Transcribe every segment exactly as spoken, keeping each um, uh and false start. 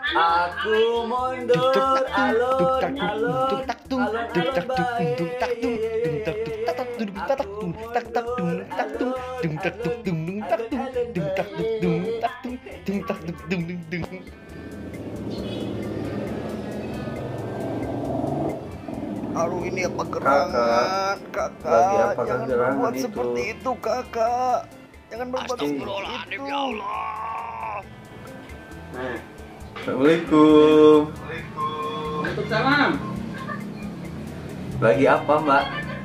Aku mundur alun alun alun Aduh, ini apa gerangan, kakak? Lagi apa Jangan gerangan berbuat itu? seperti itu, kakak. Jangan berbuat seperti Astagfirullahaladzim, itu. ya Allah. Assalamualaikum. Waalaikumsalam. Lagi apa, Mbak?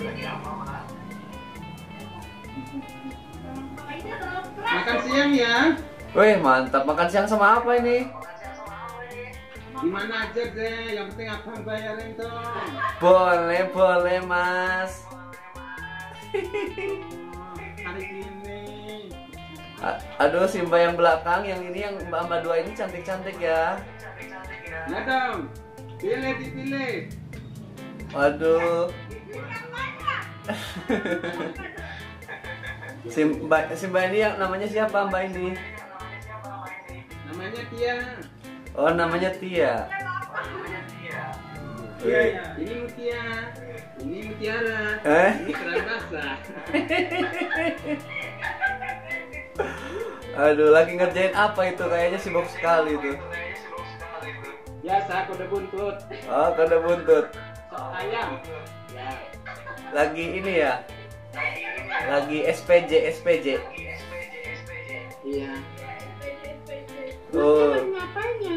Makan siang ya. Wih, mantap. Makan siang sama apa ini? Gimana aja deh, yang penting abang bayarin dong. Boleh, boleh, Mas. Hari ini. A- Aduh, si Mbak yang belakang, yang ini yang Mbak-mbak dua ini cantik-cantik ya. Ya dong. Pilih dipilih. Waduh. Si Mbak, si Mbak ini yang namanya siapa, Mbak ini? Namanya Tia. Oh, namanya Tia. Wih. Ini Mutia. Ini Mutiara. Eh? Ini Keran Basah. Aduh, lagi ngerjain apa itu? Kayaknya sibuk sekali tuh. Biasa kode buntut. Oh, kode buntut. Sok ayam. Ya. Lagi ini ya? Lagi S P J, S P J. Iya. Oh. Apanya?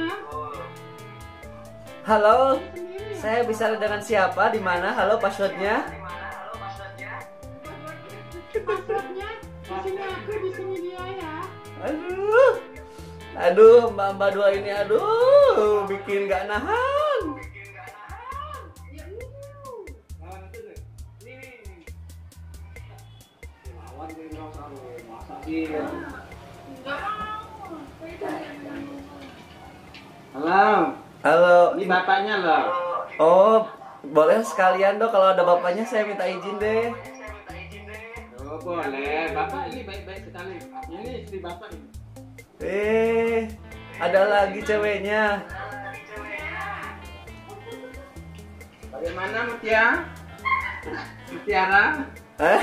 Halo, saya bicara dengan siapa? Di mana? Halo, passwordnya? Passwordnya di sini aku, di sini dia ya. Aduh, aduh, mbak-mbak dua ini, aduh, bikin gak nahan. Halo. Halo, Ini bapaknya loh. oh, boleh sekalian dong kalau ada bapaknya saya minta izin deh. Oh boleh. Bapak ini baik-baik sekali. Ini istri bapak ini. Eh, ada lagi ceweknya. Bagaimana Mutia? Mutiara? Eh?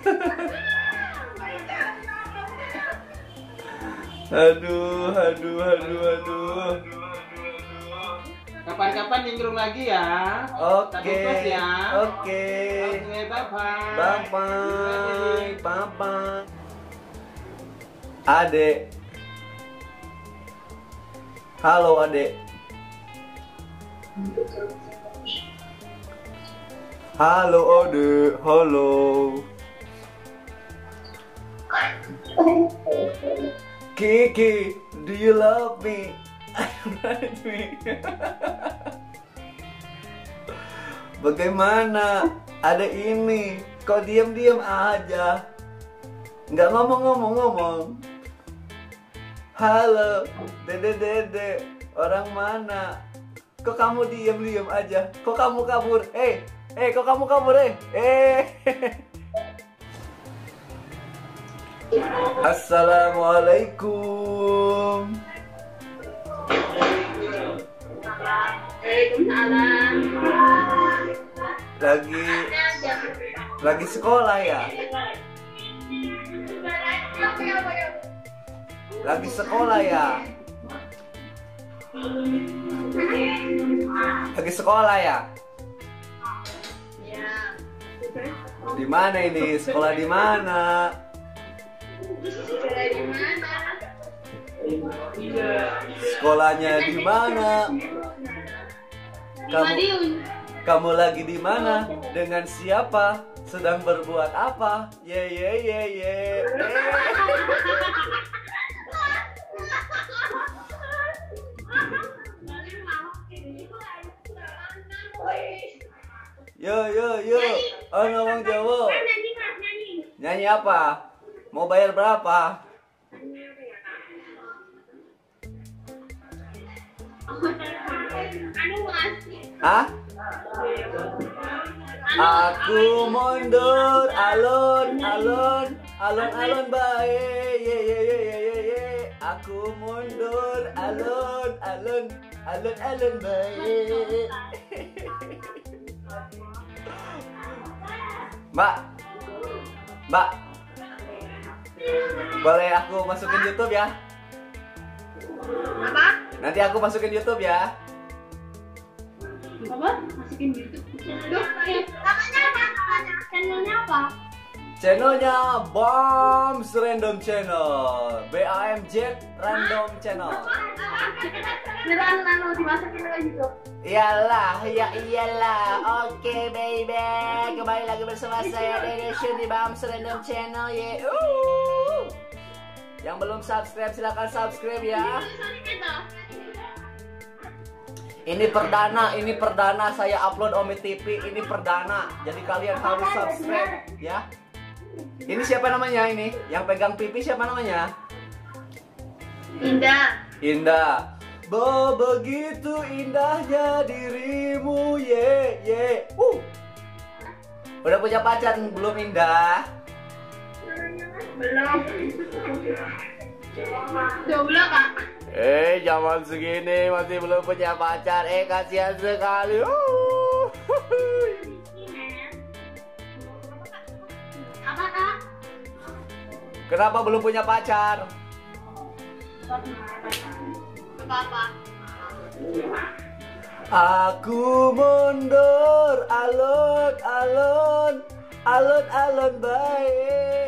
Aduh, aduh, aduh, aduh. Kapan-kapan nyinggung lagi ya. Oke, Tabungkas ya. oke. Oke, bye-bye. Bye bye, bye bye. Adek. Halo, Adek. Halo, Adek. Halo. Kiki, do you love me? Write me. Bagaimana? Ada ini, kok diam-diam aja? Nggak ngomong-ngomong-ngomong. Halo, dede dede, orang mana? Kok kamu diam-diam aja? Kok kamu kabur? Eh, eh, kok kamu kabur? Eh, eh. Assalamualaikum. Lagi lagi sekolah ya? Lagi sekolah ya? Lagi sekolah ya? Di mana ini? Sekolah di mana? Sekolahnya di mana? Kamu kamu lagi di mana? Dengan siapa? Sedang berbuat apa? Ye ye ye ye. Yo yo yo. Oh, ngomong Jawa. Nyanyi apa? Mau bayar berapa? Hah? Aku mundur alun alun alun alun bae ye ye ye ye ye ye. Aku Aku mundur alun alun alun alun baik. Mbak, Mbak, boleh aku masukin YouTube ya? Apa? Nanti aku masukin YouTube ya. Apa? Masukin YouTube. Duh, eh, namanya apa? Namanya channelnya apa? Channelnya Bombs Random Channel, B A M Z Random Channel. Beneran nano dimasukin ke YouTube. Iyalah, ya iyalah. Oke baby, kembali lagi bersama saya Dede Shun di Bombs Random Channel ya. Uh. Yang belum subscribe silahkan subscribe ya. Ini perdana, ini perdana saya upload Omi T V, ini perdana. Jadi kalian harus subscribe ya. Ini siapa namanya ini? Yang pegang pipi siapa namanya? Indah. Indah. Bo begitu indahnya dirimu ye ye. Uh. Udah punya pacar belum Indah? Belum. Jomblo kak. Eh zaman segini masih belum punya pacar. Eh kasihan sekali. Uh. Apa kak? Kenapa belum punya pacar? Apa? Aku mundur alun alun alun alun baik.